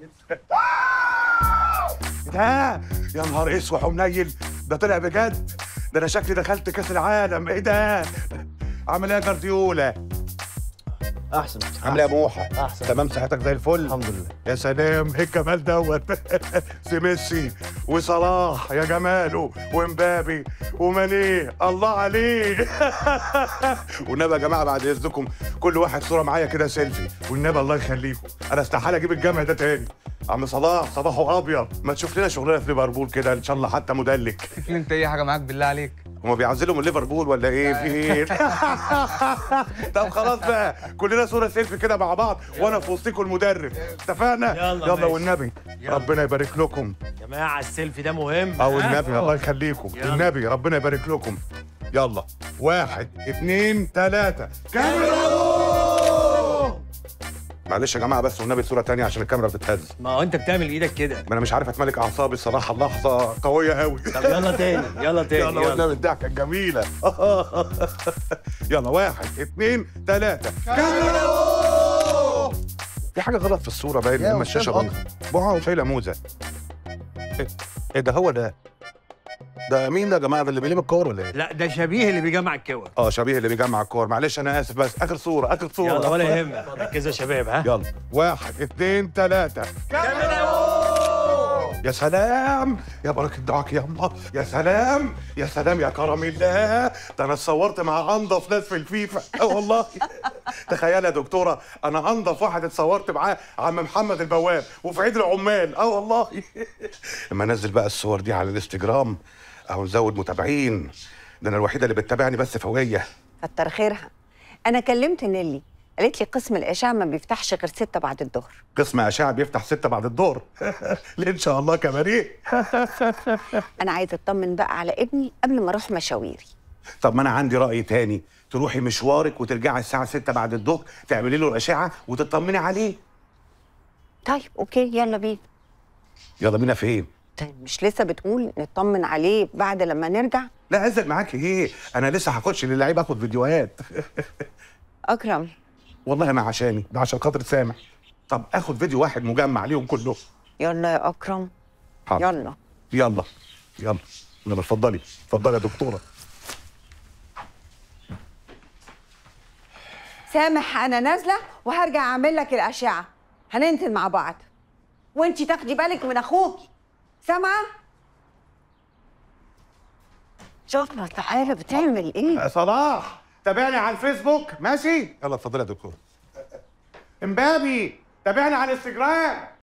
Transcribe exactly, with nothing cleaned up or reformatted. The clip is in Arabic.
ده يا نهار اسود ومنيل، ده طلع بجد. ده انا شكلي دخلت كاس العالم. ايه ده؟ عامل ايه يا جارديولا؟ احسن. عامل ايه يا موحى؟ احسن. تمام، صحتك زي الفل؟ الحمد لله. يا سلام، ايه الجمال دوت. سي ميسي وصلاح يا جماله ومبابي وماني، الله عليه. والنبي يا جماعه بعد اذنكم كل واحد صوره معايا كده سيلفي، والنبي الله يخليكم، انا استحاله اجيب الجمع ده تاني. عم صلاح صباحه ابيض، ما تشوف لنا شغلانه في ليفربول كده ان شاء الله، حتى مدلك. انت اي حاجه معاك بالله عليك؟ هما بيعزلوا من ليفربول ولا ايه؟ في ايه؟ طب خلاص بقى، كلنا صوره سيلفي كده مع بعض وانا في وسطكم المدرب، اتفقنا؟ يلا يلا ماشي. والنبي يلا. ربنا يبارك لكم. يا جماعه السيلفي ده مهم. او النبي الله يخليكم، النبي ربنا يبارك لكم. يلا واحد اتنين تلاته، كاميرا. معلش يا جماعه بس والنبي صوره تانية عشان الكاميرا بتتهز. ما هو انت بتعمل ايدك كده. ما انا مش عارف اتملك اعصابي الصراحه، اللحظه قويه قوي. طب يلا تاني يلا تاني يلا والنبي الضحكه الجميله. يلا واحد اتنين تلاته، كاميرا. في حاجه غلط في الصوره باين، لما الشاشه غلط. بقى شايله موزه. ايه إيه ده؟ هو ده ده مين ده يا جماعه؟ ده اللي بيلم الكور ولا ايه؟ لا ده شبيه اللي بيجمع الكور. اه شبيه اللي بيجمع الكور. معلش انا اسف، بس اخر صوره اخر صوره. يلا ولا يهمك، ركزوا يا شباب. ها يلا واحد اتنين تلاته، كاميرا. يا سلام يا بركة دعاك يا الله، يا سلام يا سلام يا كرم الله. ده انا اتصورت مع انضف ناس في الفيفا. اه والله. تخيل يا دكتوره، انا انضف واحد اتصورت معاه عم محمد البواب وفي عيد العمال. اه والله. لما انزل بقى الصور دي على الانستجرام او نزود متابعين. ده انا الوحيده اللي بتتابعني بس فوقيه. كتر خيرها. انا كلمت نيلي قالت لي قسم الاشعه ما بيفتحش غير ستة بعد الظهر. قسم اشعه بيفتح ستة بعد الظهر. ليه ان شاء الله كباريه. انا عايزه اطمن بقى على ابني قبل ما اروح مشاويري. طب ما انا عندي راي تاني، تروحي مشوارك وترجعي الساعه ستة بعد الظهر، تعملي له الاشعه وتطمني عليه. طيب اوكي يلا بينا. يلا بينا فين؟ طيب مش لسه بتقول نطمن عليه بعد لما نرجع؟ لا عزك معاكي ايه؟ انا لسه هاخدش للعيب اخد فيديوهات. اكرم والله ما عشاني، ده عشان خاطر سامح. طب اخد فيديو واحد مجمع ليهم كلهم. يلا يا اكرم. حاضر. يلا يلا يلا يلا اتفضلي اتفضلي يا دكتوره. سامح، انا نازله وهرجع اعمل لك الاشعه، هننزل مع بعض وانتي تاخدي بالك من اخوكي، سامعه؟ شوفنا تعالى بتعمل ايه؟ يا صلاح تابعني على الفيسبوك ماشي؟ يلا اتفضلي يا دكتوره. امبابي تابعني على الانستجرام.